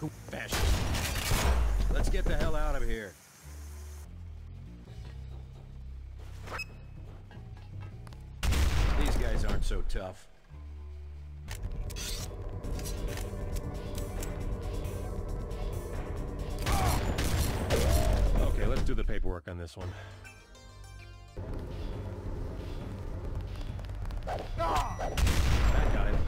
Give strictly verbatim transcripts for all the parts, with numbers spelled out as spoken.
Fascist. Let's get the hell out of here. These guys aren't so tough. Okay, let's do the paperwork on this one. That got him.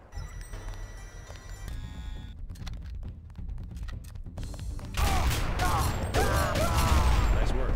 Nice work.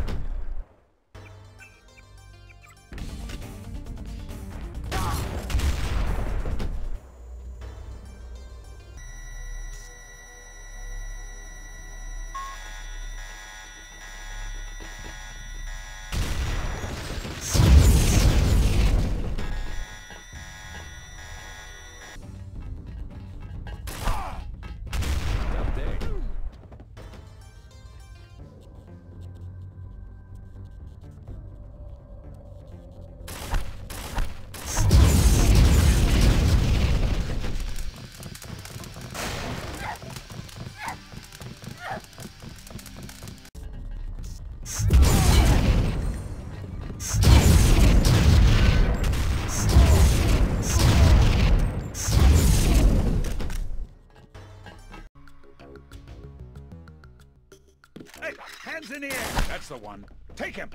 Hey, hands in the air! That's the one. Take him!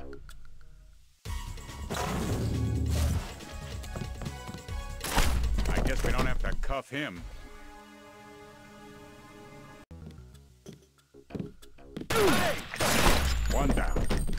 I guess we don't have to cuff him. Hey! One down.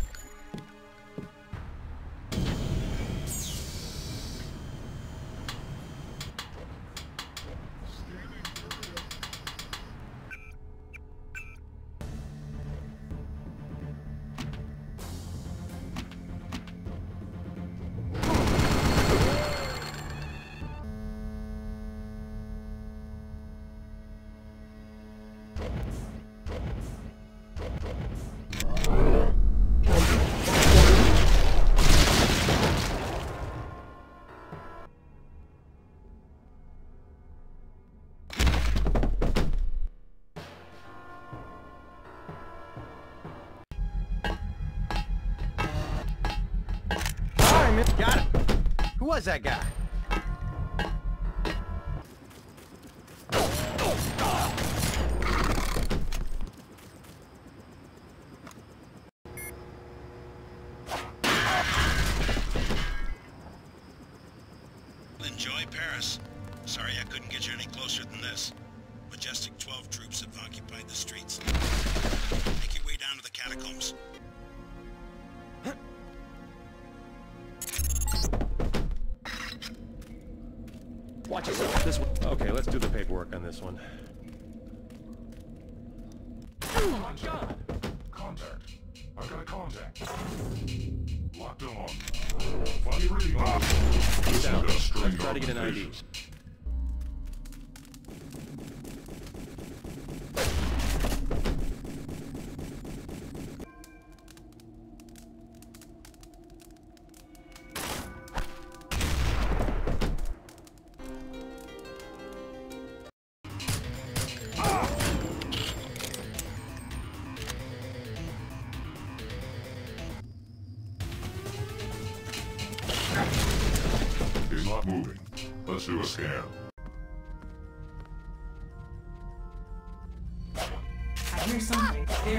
Got him. Who was that guy? Enjoy Paris. Sorry I couldn't get you any closer than this. Majestic twelve troops have occupied the streets. Make your way down to the catacombs. Watch yourself. This one. Okay, let's do the paperwork on this one. Oh my God! Contact. I've got a contact. Locked on. Funny reading on. This is Down. gonna string Let's try to get an I D. notifications. He's not moving. Let's do a scan. I hear something. There.